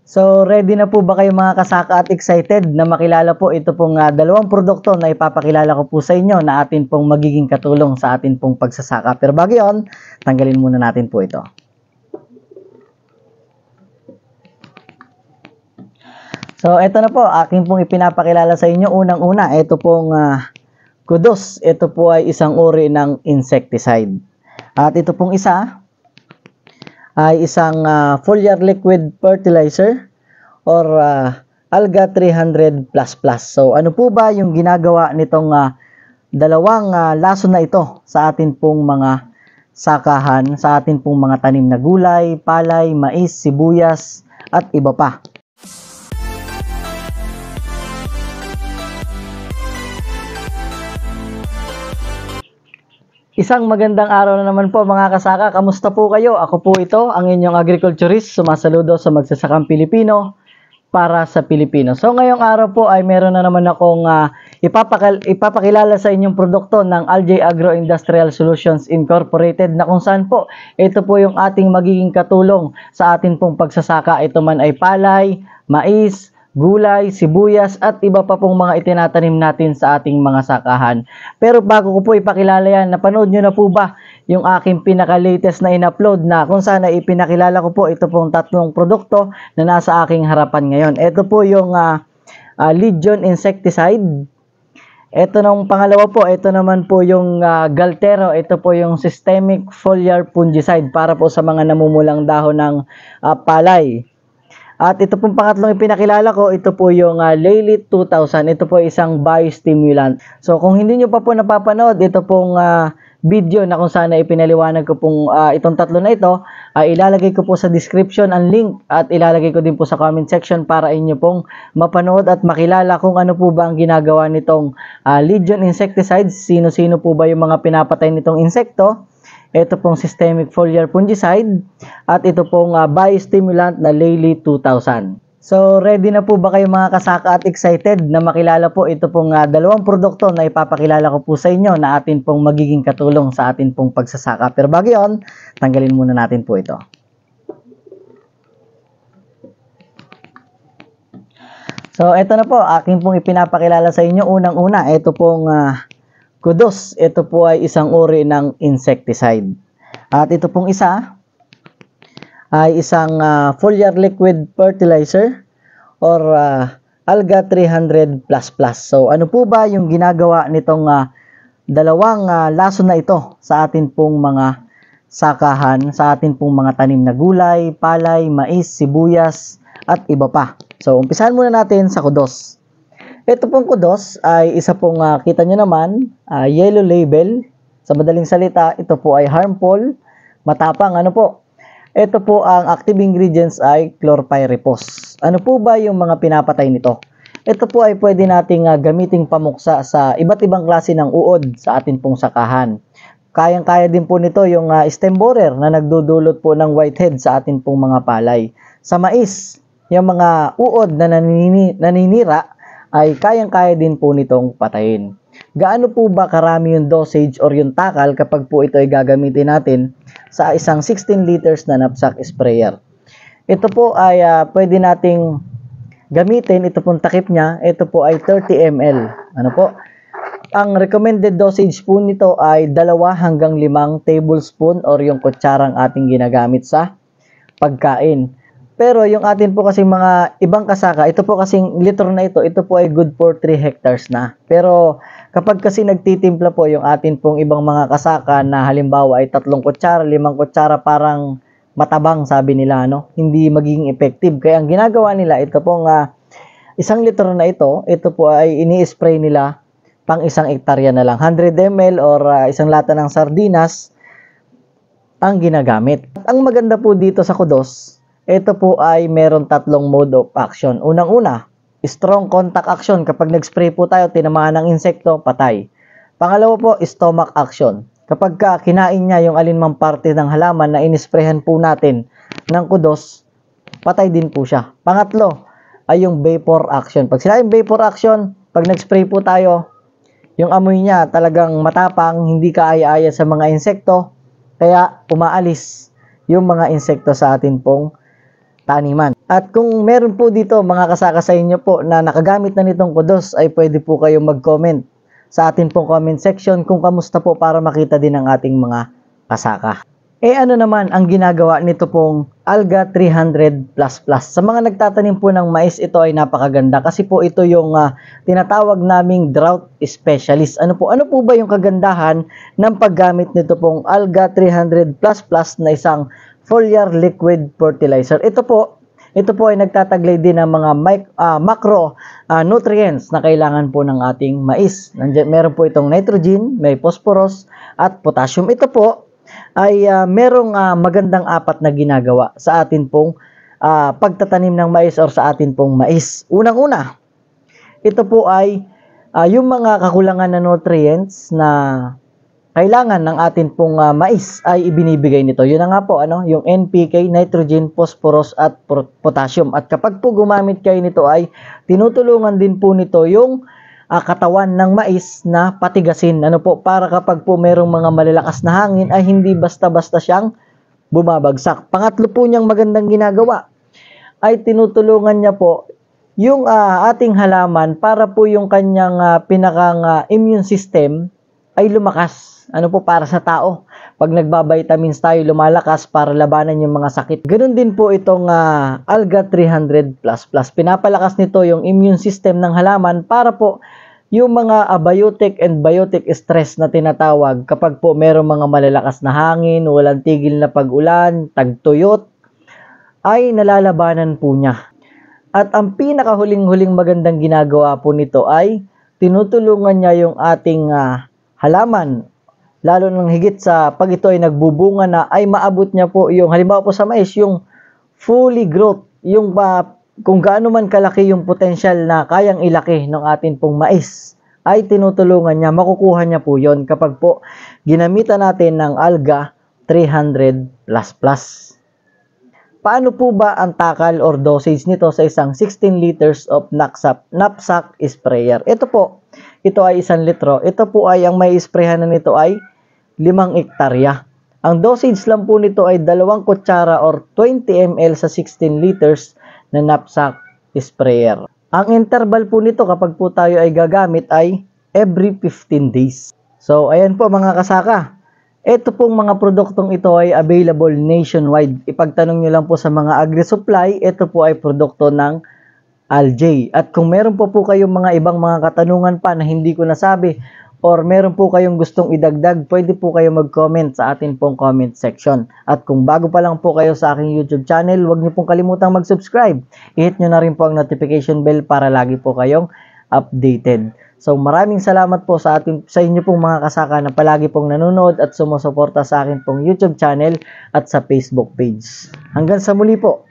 So, ready na po ba kayo mga kasaka at excited na makilala po ito pong dalawang produkto na ipapakilala ko po sa inyo na atin pong magiging katulong sa atin pong pagsasaka. Pero bago yun, tanggalin muna natin po ito. So, ito na po, aking pong ipinapakilala sa inyo. Unang-una, ito pong Kudos. Ito po ay isang uri ng insecticide. At ito pong isa ay isang foliar liquid fertilizer or Alga 300++. So ano po ba yung ginagawa nitong dalawang lason na ito sa atin pong mga sakahan, sa atin pong mga tanim na gulay, palay, mais, sibuyas at iba pa? Isang magandang araw na naman po mga kasaka. Kamusta po kayo? Ako po ito, ang inyong agriculturist, sumasaludo sa magsasakang Pilipino para sa Pilipino. So ngayong araw po ay meron na naman akong ipapakilala sa inyong produkto ng Aljay Agro Industrial Solutions Incorporated na kung saan po ito po yung ating magiging katulong sa atin pong pagsasaka. Ito man ay palay, mais, gulay, sibuyas at iba pa pong mga itinatanim natin sa ating mga sakahan. Pero bago ko po ipakilala yan, napanood nyo na po ba yung aking pinaka-latest na in-upload na kung saan ay ipinakilala ko po ito pong tatlong produkto na nasa aking harapan ngayon. Ito po yung Legion Insecticide. Ito nung pangalawa po, ito naman po yung Galtero. Ito po yung Systemic Foliar Fungicide para po sa mga namumulang dahon ng palay. At ito pong pangatlong ipinakilala ko, ito po yung Laylit 2000. Ito po isang biostimulant. So kung hindi nyo pa po napapanood, ito pong video na kung saan ipinaliwanag ko pong itong tatlo na ito, ilalagay ko po sa description ang link at ilalagay ko din po sa comment section para inyo pong mapanood at makilala kung ano po ba ang ginagawa nitong Legion Insecticides. Sino-sino po ba yung mga pinapatay nitong insekto? Ito pong Systemic Foliar Fungicide at ito pong biostimulant na Laylit 2000. So, ready na po ba kayo mga kasaka at excited na makilala po ito pong dalawang produkto na ipapakilala ko po sa inyo na atin pong magiging katulong sa atin pong pagsasaka. Pero bago yun, tanggalin muna natin po ito. So, ito na po, aking pong ipinapakilala sa inyo. Unang-una, ito pong Kudos. Ito po ay isang uri ng insecticide. At ito pong isa ay isang foliar liquid fertilizer or Alga 300++. So ano po ba yung ginagawa nitong dalawang lason na ito sa atin pong mga sakahan, sa atin pong mga tanim na gulay, palay, mais, sibuyas at iba pa? So umpisahan muna natin sa Kudos. Ito pong Kudos ay isa pong kita nyo naman, yellow label. Sa madaling salita, ito po ay harmful, matapang. Ano po? Ito po ang active ingredients ay chlorpyrifos. Ano po ba yung mga pinapatay nito? Ito po ay pwede nating gamiting pamuksa sa iba't ibang klase ng uod sa atin pong sakahan. Kayang-kaya din po nito yung stem borer na nagdudulot po ng whitehead sa atin pong mga palay. Sa mais, yung mga uod na naninira, ay kayang-kaya din po nitong patayin. Gaano po ba karami yung dosage or yung takal kapag po ito ay gagamitin natin sa isang 16 liters na knapsack sprayer? Ito po ay pwede nating gamitin, ito pong takip niya, ito po ay 30 ml. Ano po? Ang recommended dosage po nito ay 2 hanggang 5 tablespoon or yung kutsarang ating ginagamit sa pagkain. Pero yung atin po kasing mga ibang kasaka, ito po kasing litro na ito po ay good for 3 hectares na. Pero kapag kasi nagtitimpla po yung atin pong ibang mga kasaka na halimbawa ay 3 kutsara, 5 kutsara, parang matabang sabi nila, no? Hindi magiging effective. Kaya ang ginagawa nila, ito pong 1 litro na ito po ay ini-spray nila pang 1 hektarya na lang. 100 ml or isang lata ng sardinas ang ginagamit. At ang maganda po dito sa Kudos, ito po ay meron 3 mode of action. Unang-una, strong contact action. Kapag nag-spray po tayo, tinamaan ng insekto, patay. Pangalawa po, stomach action. Kapag kinain niya yung alinmang parte ng halaman na inisprayhan po natin ng Kudos, patay din po siya. Pangatlo, ay yung vapor action. Pag sinabing vapor action, pag nag-spray po tayo, yung amoy niya talagang matapang, hindi kaaya-aya sa mga insekto, kaya umaalis yung mga insekto sa atin pong taniman. At kung meron po dito mga kasaka sa inyo po na nakagamit na nitong kudos, ay pwede po kayong mag-comment sa atin pong comment section kung kamusta po para makita din ang ating mga kasaka. Ano naman ang ginagawa nito pong Alga 300++? Sa mga nagtatanim po ng mais, ito ay napakaganda kasi po ito yung tinatawag naming drought specialist. Ano po ba yung kagandahan ng paggamit nito pong Alga 300++ na isang foliar liquid fertilizer? Ito po ay nagtataglay din ng mga macro nutrients na kailangan po ng ating mais. Meron po itong nitrogen, may phosphorus at potassium. Ito po ay merong magandang apat na ginagawa sa atin pong pagtatanim ng mais or sa atin pong mais. Unang-una, ito po ay yung mga kakulangan na nutrients na kailangan ng atin pong mais ay ibinibigay nito. Yun na nga po, yung NPK, nitrogen, phosphorus at potassium. At kapag po gumamit kayo nito ay tinutulungan din po nito yung katawan ng mais na patigasin. Para kapag po merong mga malalakas na hangin ay hindi basta-basta siyang bumabagsak. Pangatlo po niyang magandang ginagawa ay tinutulungan niya po yung ating halaman para po yung kanyang pinakang immune system ay lumakas. Para sa tao. Pag nagbabitamins tayo, lumalakas para labanan yung mga sakit. Ganun din po itong Alga 300++. Pinapalakas nito yung immune system ng halaman para po yung mga abiotic and biotic stress na tinatawag kapag po merong mga malalakas na hangin, walang tigil na pag-ulan, tagtuyot, ay nalalabanan po niya. At ang pinakahuling-huling magandang ginagawa po nito ay tinutulungan niya yung ating halaman, lalo nang higit sa pag ito ay nagbubunga na, ay maabot niya po yung, halimbawa po sa mais, yung fully growth, yung kung gaano man kalaki yung potential na kayang ilaki ng atin pong mais, ay tinutulungan niya, makukuha niya po yon kapag po ginamitan natin ng Alga 300++. Paano po ba ang takal or dosage nito sa isang 16 liters of knapsack sprayer? Ito ay 1 litro. Ito po ay ang may isprehan na nito ay 5 hektarya. Ang dosage lang po nito ay 2 kutsara or 20 ml sa 16 liters na knapsack sprayer. Ang interval po nito kapag po tayo ay gagamit ay every 15 days. So, ayan po mga kasaka. Ito pong mga produktong ito ay available nationwide. Ipagtanong nyo lang po sa mga agri-supply, ito po ay produkto ng Aljay. At kung meron po kayong mga ibang mga katanungan pa na hindi ko nasabi, or meron po kayong gustong idagdag, pwede po kayo mag-comment sa atin pong comment section. At kung bago pa lang po kayo sa aking YouTube channel, huwag niyo pong kalimutang mag-subscribe. I-hit nyo na rin po ang notification bell para lagi po kayong updated. So maraming salamat po sa inyo pong mga kasaka na palagi pong nanonood at sumusuporta sa akin pong YouTube channel at sa Facebook page. Hanggang sa muli po.